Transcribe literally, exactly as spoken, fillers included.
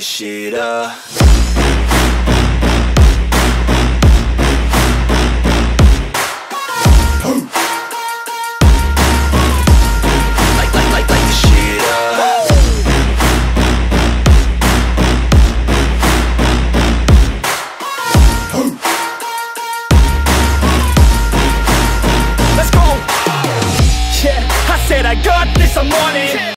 the shit up. Like, like, like, like the shit up. Let's go. Yeah, I said I got this, I'm on it.